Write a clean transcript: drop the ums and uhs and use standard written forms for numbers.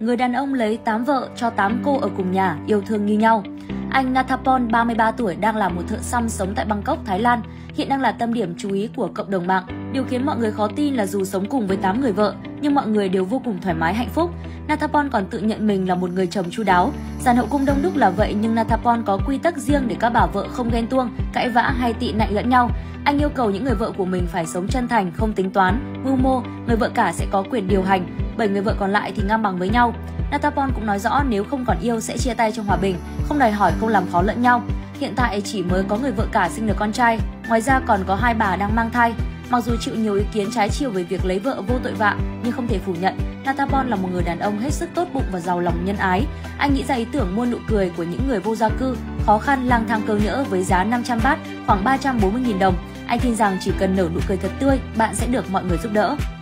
người đàn ông lấy 8 vợ cho 8 cô ở cùng nhà, yêu thương như nhau. Anh Nathapon, 33 tuổi, đang là một thợ xăm sống tại Bangkok, Thái Lan, hiện đang là tâm điểm chú ý của cộng đồng mạng. Điều khiến mọi người khó tin là dù sống cùng với 8 người vợ, nhưng mọi người đều vô cùng thoải mái hạnh phúc. Nathapon còn tự nhận mình là một người chồng chu đáo. Dàn hậu cung đông đúc là vậy, nhưng Nathapon có quy tắc riêng để các bà vợ không ghen tuông, cãi vã hay tị nạnh lẫn nhau. Anh yêu cầu những người vợ của mình phải sống chân thành, không tính toán, mưu mô, người vợ cả sẽ có quyền điều hành, 7 người vợ còn lại thì ngang bằng với nhau. Nathapon cũng nói rõ nếu không còn yêu sẽ chia tay trong hòa bình, không đòi hỏi, không làm khó lẫn nhau. Hiện tại chỉ mới có người vợ cả sinh được con trai, ngoài ra còn có 2 bà đang mang thai. Mặc dù chịu nhiều ý kiến trái chiều về việc lấy vợ vô tội vạ, nhưng không thể phủ nhận, Nathapon là một người đàn ông hết sức tốt bụng và giàu lòng nhân ái. Anh nghĩ ra ý tưởng mua nụ cười của những người vô gia cư, khó khăn, lang thang cơ nhỡ với giá 500 baht, khoảng 340.000 đồng. Anh tin rằng chỉ cần nở nụ cười thật tươi, bạn sẽ được mọi người giúp đỡ.